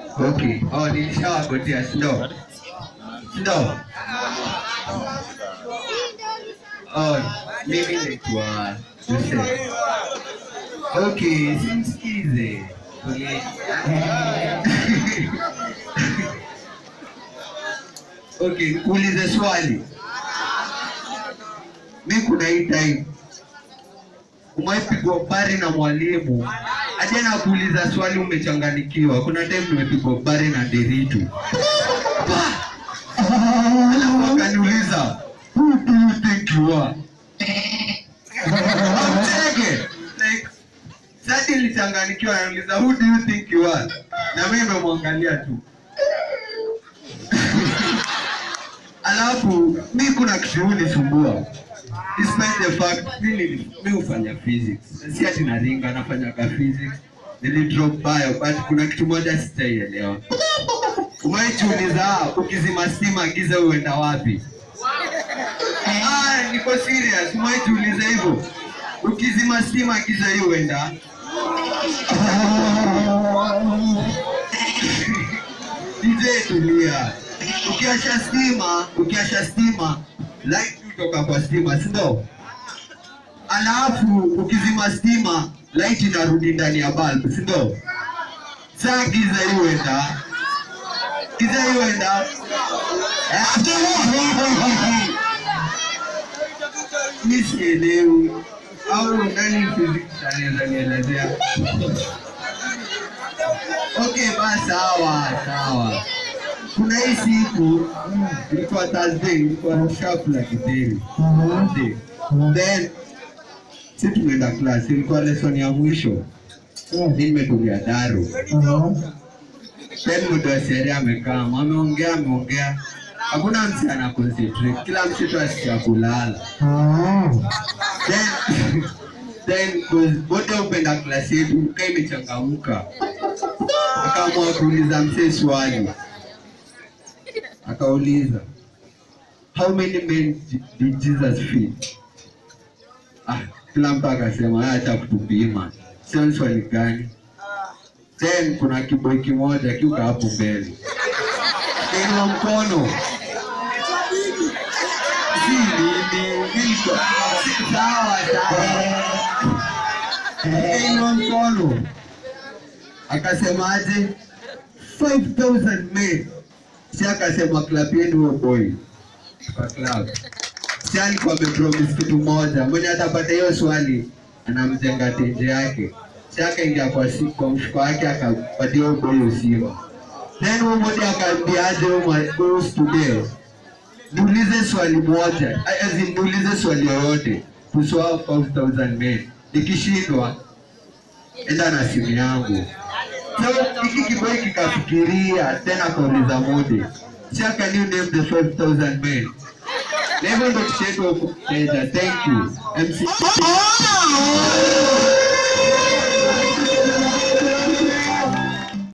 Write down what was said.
Okay. Oh, nilishawagotea sindo? Sindo? Oh, mimi naitwa Joseph. Okay, simsikize. Okay, nikuulize swali. Mimi kuna hii time umepigwa bari na mwalimu aje na kuuliza swali umechanganikiwa. Kuna time nimepigwa bari na Deritu. Alafu akaniuliza, who do you think you are? Like, sasa nilichanganikiwa, anauliza who do you think you are? Na mimi nimemwangalia tu. Alafu mimi kuna kitu hunisumbua. Despite the fact mimi hufanya physics. Si ati naringa nafanya physics. Nilidrop bio but kuna kitu moja sitaielewa. Umeichuliza ukizima stima giza uenda wapi? Niko serious. Umeichuliza hivyo. Ukizima stima giza uenda. DJ tulia. Ukiasha stima, light kutoka kwa stima, si ndio? Alafu ukizima stima, light inarudi ndani ya bulb, si ndio? Sasa giza iwenda. Nisielewi. Au ndani physics anaweza nielezea. Okay, basi sawa. Kuna hii siku ilikuwa Thursday, ilikuwa sharp la kiteri. Then sisi tumeenda class, ilikuwa lesson ya mwisho. Nimetulia daro. Then mtu wa sheria amekaa, ameongea. Hakuna mtu ana concentrate, kila mtu asikia kulala. Then wote upenda class yetu kama imechangamka. Akaamua kuuliza mzee swali. Akauliza, how many men did Jesus feed? Kila mtu akasema acha kutupima. Sio swali gani? Then kuna kiboi kimoja kiuka hapo mbele. Kwa mkono. Sawa. Kwa mkono. Akasema aje 5,000 men. Si akasema club yenu huo boy. Kwa club. Si alikuwa amepromise kitu moja. Mwenye atapata hiyo swali anamjenga tenje yake. Si akaingia kwa mfuko wake akapatia huo boy usiwa. Then huo mmoja akaambia aje huo student. Niulize swali moja. Niulize swali yoyote. Kuswa 5,000 men. Nikishindwa enda na simu yangu. So, hiki kiboi kikafikiria tena kauliza mode. Sir, can you name the 5,000 men? Never ndo kishetu wa kuteja. Thank you. MC.